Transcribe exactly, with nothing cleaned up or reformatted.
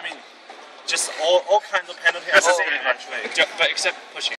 I mean, just all all kinds of penalty. That's the all same, actually. Ju- but except pushing.